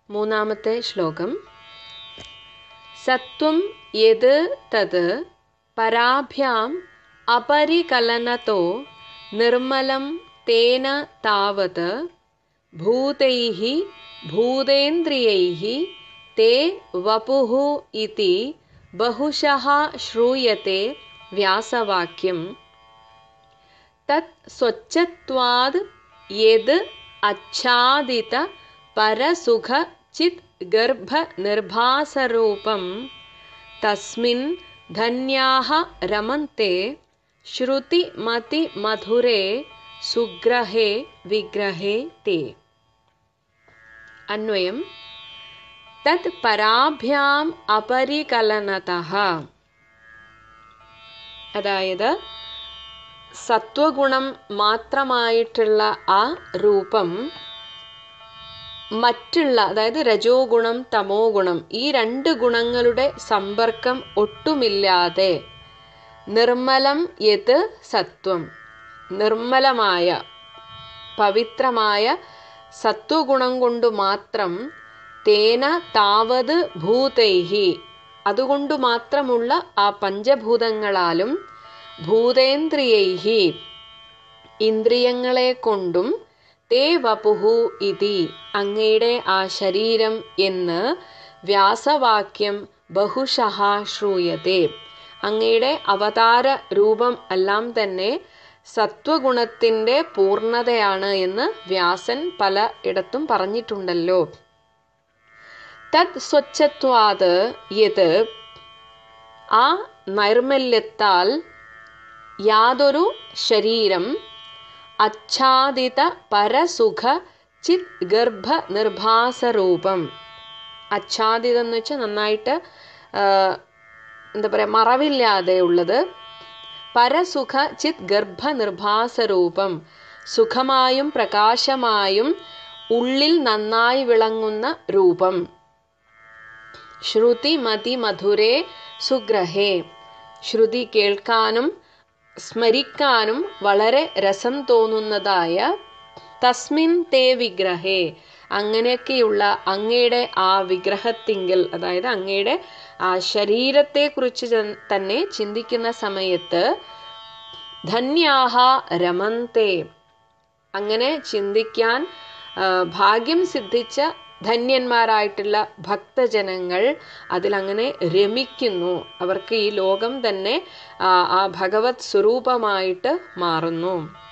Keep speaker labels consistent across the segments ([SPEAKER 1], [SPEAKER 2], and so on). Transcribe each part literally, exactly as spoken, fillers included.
[SPEAKER 1] മൂന്നാമത്തെ ശ്ലോകം. സത്വം യത് തത് പരാഭ്യാം അപരികലനതോ നിർമ്മലം തേന താവത് ഭൂതൈഃ ഭൂതേന്ദ്രിയൈഃ തേ വപുഃ ഇതി ബഹുശഃ ശ്രൂയത്തെ വ്യാസവാക്യം. തത് സ്വച്ഛത്വാദ് യത് ആച്ഛാദിത പരസുഖ ചിത് ഗർഭ നിർഭാസരൂപം തസ്മിൻ ധന്യാഃ രമന്തെ ശ്രുതി മതി മധുരേ സുഗ്രഹേ വിഗ്രഹേ തേ. അന്വയം. തത് പരാഭ്യാം അപരികലനതഃ, അതായത് സത്വഗുണം മാത്രമായിട്ടുള്ള ആ രൂപം മറ്റുള്ള, അതായത് രജോ ഗുണം തമോ ഗുണം, ഈ രണ്ട് ഗുണങ്ങളുടെ സമ്പർക്കം ഒട്ടുമില്ലാതെ നിർമ്മലം യത് സത്വം, നിർമ്മലമായ പവിത്രമായ സത്വഗുണം കൊണ്ട് മാത്രം തേന താവത് ഭൂതൈഹി, അതുകൊണ്ട് മാത്രമുള്ള ആ പഞ്ചഭൂതങ്ങളാലും ഭൂതേന്ദ്രിയൈഹി, ഇന്ദ്രിയങ്ങളെ കൊണ്ടും തേ വപുഹു ഇതി, അങ്ങയുടെ ആ ശരീരം എന്ന് വ്യാസവാക്യം ബഹുശഃ ശ്രൂയത്തെ, അങ്ങയുടെ അവതാര രൂപം എല്ലാം തന്നെ സത്വഗുണത്തിൻ്റെ പൂർണ്ണതയാണ് എന്ന് വ്യാസൻ പല ഇടത്തും പറഞ്ഞിട്ടുണ്ടല്ലോ. തത് സ്വച്ഛത്വാത് യത്, ആ നൈർമല്യത്താൽ യാതൊരു ശരീരം ആച്ഛാദിത പരസുഖ ചിത് ഗർഭ നിർഭാസരൂപം, ആച്ഛാദിതം എന്ന് വെച്ചാൽ നന്നായിട്ട് എന്താ പറയുക, മറവില്ലാതെ ഉള്ളത്. പരസുഖ ചിത് ഗർഭ നിർഭാസരൂപം, സുഖമായും പ്രകാശമായും ഉള്ളിൽ നന്നായി വിളങ്ങുന്ന രൂപം. ശ്രുതി മതി മധുരേ സുഗ്രഹേ, ശ്രുതി കേൾക്കാനും സ്മരിക്കാനും വളരെ രസം തോന്നുന്നതായ തസ്മിൻ തേ വിഗ്രഹേ, അങ്ങനെയൊക്കെയുള്ള അങ്ങയുടെ ആ വിഗ്രഹത്തിങ്കിൽ, അതായത് അങ്ങയുടെ ആ ശരീരത്തെക്കുറിച്ച് തന്നെ ചിന്തിക്കുന്ന സമയത്ത് ധന്യാഹ രമന്തെ, അങ്ങനെ ചിന്തിക്കാൻ ഭാഗ്യം സിദ്ധിച്ച ധന്യന്മാരായിട്ടുള്ള ഭക്തജനങ്ങൾ അതിലങ്ങനെ രമിക്കുന്നു. അവർക്ക് ഈ ലോകം തന്നെ ആ ഭഗവത് സ്വരൂപമായിട്ട് മാറുന്നു.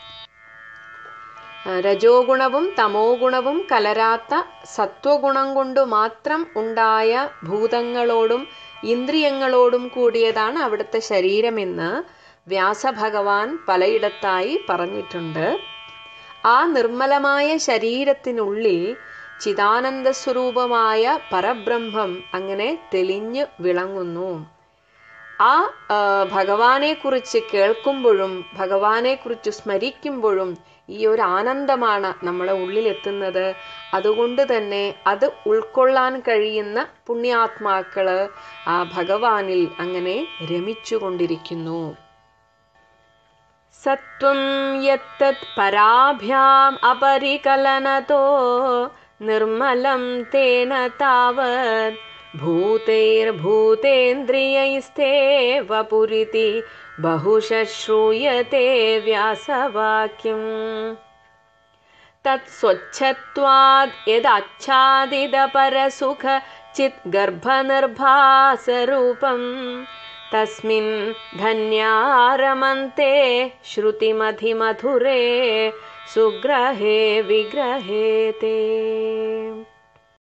[SPEAKER 1] രജോ ഗുണവും തമോ ഗുണവും കലരാത്ത സത്വഗുണം കൊണ്ട് മാത്രം ഉണ്ടായ ഭൂതങ്ങളോടും ഇന്ദ്രിയങ്ങളോടും കൂടിയതാണ് അവിടുത്തെ ശരീരമെന്ന് വ്യാസഭഗവാൻ പലയിടത്തായി പറഞ്ഞിട്ടുണ്ട്. ആ നിർമ്മലമായ ശരീരത്തിനുള്ളിൽ ചിദാനന്ദ സ്വരൂപമായ പരബ്രഹ്മം അങ്ങനെ തെളിഞ്ഞു വിളങ്ങുന്നു. ആ ഭഗവാനെ കുറിച്ച് കേൾക്കുമ്പോഴും ഭഗവാനെ കുറിച്ച് സ്മരിക്കുമ്പോഴും ഈ ഒരു ആനന്ദമാണ് നമ്മളെ ഉള്ളിലെത്തുന്നത്. അതുകൊണ്ട് തന്നെ അത് ഉൾക്കൊള്ളാൻ കഴിയുന്ന പുണ്യാത്മാക്കള് ആ ഭഗവാനിൽ അങ്ങനെ രമിച്ചുകൊണ്ടിരിക്കുന്നു. സത്വം യത്തത് പരാഭ്യാം അപരികലനതോ നിർമ്മലം തേന താവത് ഭൂതൈർഭൂതേന്ദ്രിയൈസ്തേ വപുരിതി ബഹുശഃ ശ്രൂയത്തെ വ്യാസവാക്യം. തത് സ്വച്ഛത്വാദ് യദാച്ഛാദിത പരസുഖ ചിത് ഗർഭനിർഭാസരൂപം തസ്മിൻ ധന്യാരമന്തെ ശ്രുതിമതി മധുരേ സുഗ്രഹേ വിഗ്രഹേ തേ.